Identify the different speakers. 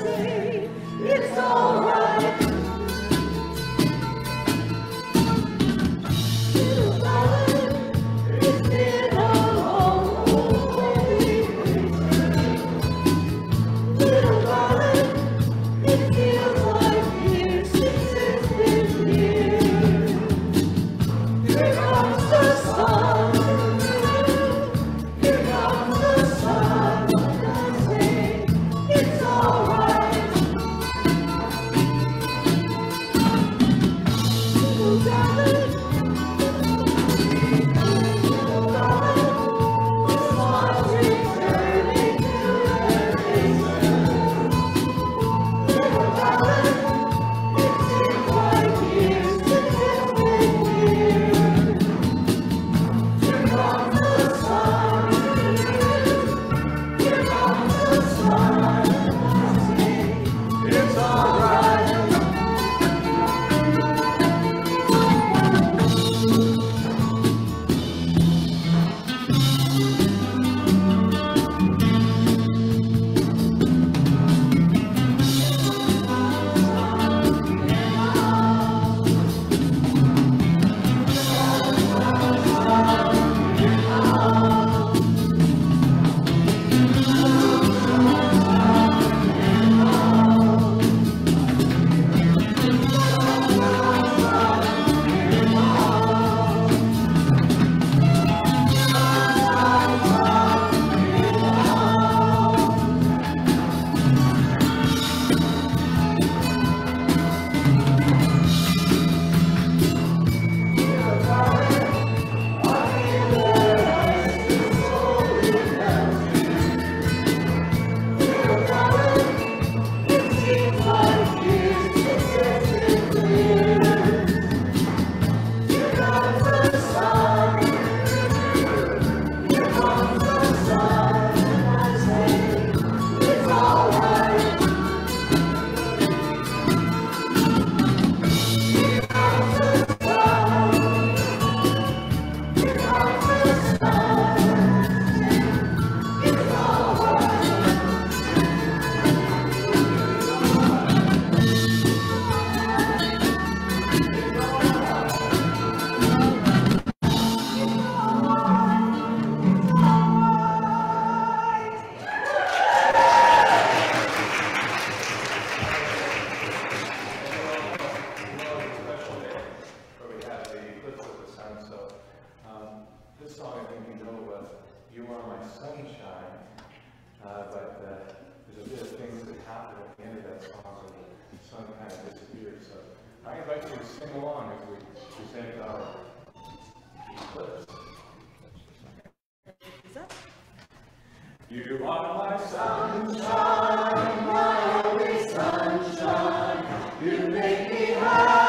Speaker 1: say it's all right. Little darling, it's been a long, lonely winter. Little darling, it feels like years since it's been here. Here comes the sun. Here comes the sun. I say it's all right. Little darling, little darling, the smile's returning to her face. Little darling, it seems like years since it's been here. Here comes the sun. Here comes the sun. I say it's all right.
Speaker 2: This song, I think you know, You Are My Sunshine, but there's a bit of things that happen at the end of that song, so the sun kind of disappears. So I invite you to sing along as we present our Eclipse. You are my sunshine, my only sunshine, you make me happy.